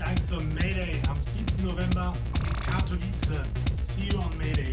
Bereit zur Mayday am 7. November in Katowice. See you on Mayday.